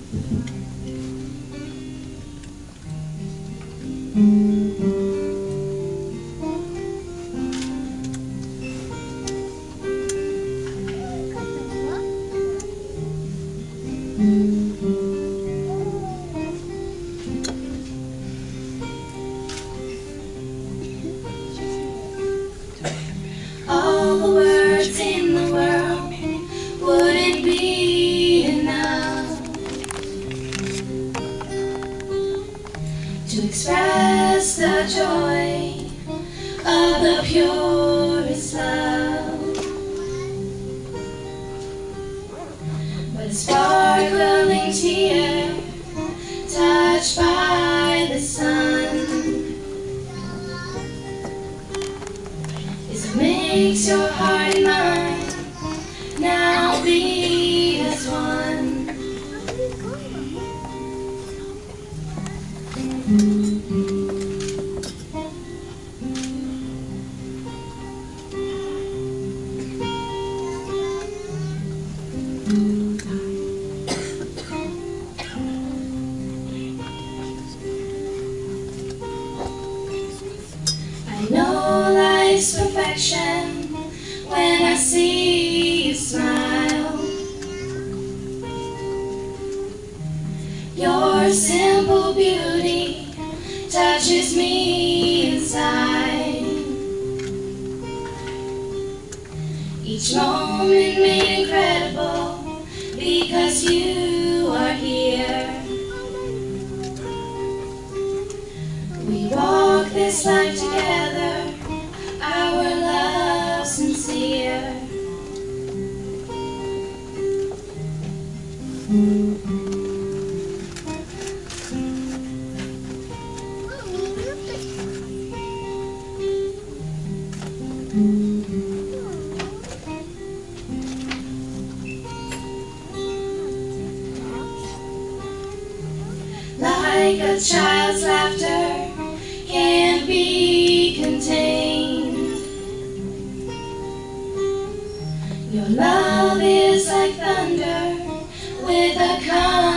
All the words in the world wouldn't be enough to express the joy of the purest love. But a sparkling tear touched by the sun makes your heart and mine now beat as one. I know life's perfection when I see you smile. Your simple beauty touches me inside. Each moment made incredible because you are here. We walk this life together, our love sincere. Like a child's laughter can't be contained. Your love is like thunder with a calm